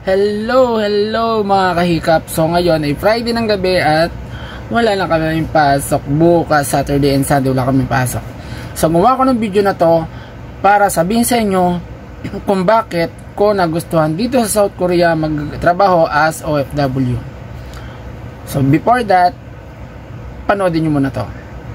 Hello mga kahikap. So ngayon ay Friday ng gabi at wala na kami pasok. Bukas Saturday and Sunday wala kami pasok. So gumawa ko ng video na to para sabihin sa inyo kung bakit ko nagustuhan dito sa South Korea magtrabaho as OFW. So before that, panoodin nyo muna to.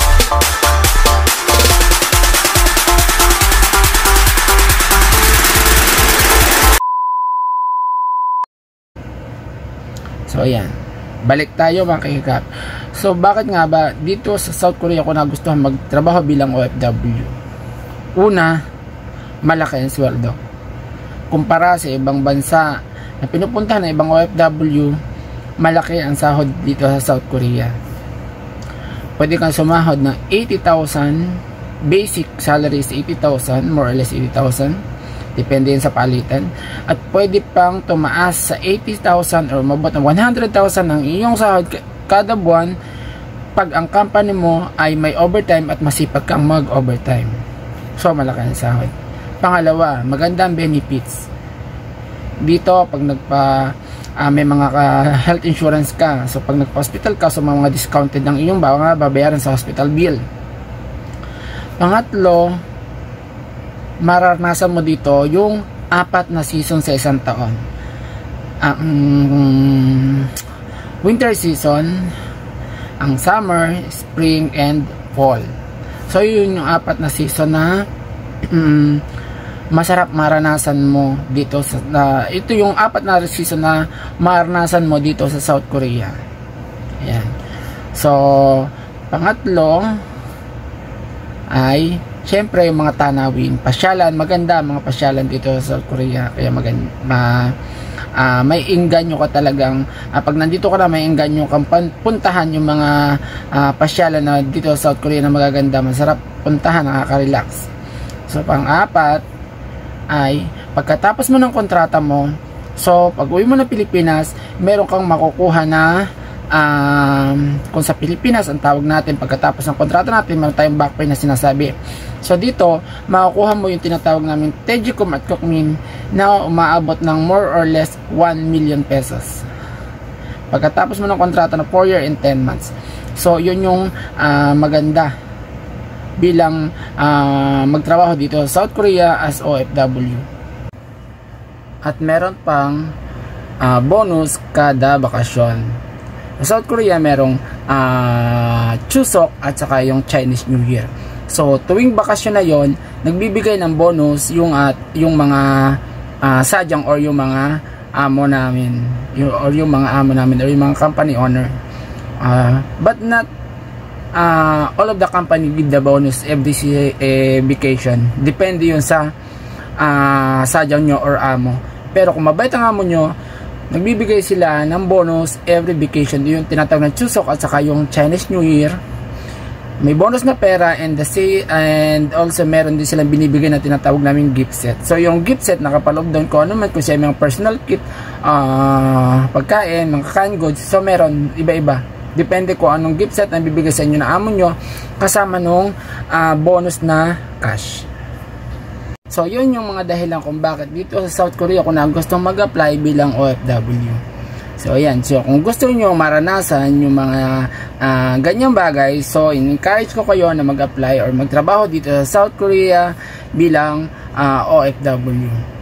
So ayan, balik tayo mga kahikap. So bakit nga ba dito sa South Korea ko nagustuhan magtrabaho bilang OFW? Una, malaki ang sweldo. Kumpara sa ibang bansa na pinupuntahan ng ibang OFW, malaki ang sahod dito sa South Korea. Pwede kang sumahod ng 80,000, basic salary is 80,000, more or less 80,000. Depende yun sa palitan. At pwede pang tumaas sa 80,000 or mabot ng 100,000 ang iyong sahod kada buwan pag ang company mo ay may overtime at masipag kang mag-overtime. So, malaki ang sahod. Pangalawa, magandang benefits. Dito, pag may mga health insurance ka, so pag nagpa-hospital ka, so mga discounted ng iyong babayaran sa hospital bill. Pangatlo, mararanasan mo dito yung 4 na season sa isang taon. Winter season, ang summer, spring, and fall. So yun yung 4 na season na masarap maranasan mo dito sa ito yung 4 na season na maranasan mo dito sa South Korea. Ayan. So pangatlo ay syempre yung mga tanawin, pasyalan, maganda mga pasyalan dito sa South Korea, kaya may inganyo ka talagang pag nandito ka na may inganyo kang puntahan yung mga pasyalan na dito sa South Korea na magaganda, masarap puntahan, nakaka-relax. So pang-apat ay pagkatapos mo ng kontrata mo, so pag uwi mo ng Pilipinas, meron kang makukuha na kung sa Pilipinas ang tawag natin pagkatapos ng kontrata natin, meron tayong back pay na sinasabi. So dito makukuha mo yung tinatawag namin Tejicom at Kukmin na umaabot ng more or less 1 million pesos pagkatapos mo ng kontrata na 4 year and 10 months. So yun yung maganda bilang magtrabaho dito sa South Korea as OFW. At meron pang bonus kada bakasyon. Sa South Korea merong Chuseok at saka yung Chinese New Year. So tuwing bakasyon na yon, nagbibigay ng bonus yung mga sadyang or yung mga amo namin, or yung mga company owner. But not all of the company give the bonus every vacation. Depende yun sa sadyang nyo or amo. Pero kung mabait ang amo nyo, nagbibigay sila ng bonus every vacation. Yung tinatawag na Chuseok at saka yung Chinese New Year. May bonus na pera and also meron din silang binibigay na tinatawag namin gift set. So yung gift set nakapaloob doon kung ano man, kung siya mga personal kit, pagkain, mga canned goods. So meron iba-iba. Depende kung anong gift set na bibigay sa inyo na amo nyo kasama nung bonus na cash. So yun yung mga dahilan kung bakit dito sa South Korea kung gustong mag-apply bilang OFW. So ayan, so kung gusto niyo maranasan yung mga ganyang bagay, so encourage ko kayo na mag-apply or magtrabaho dito sa South Korea bilang OFW.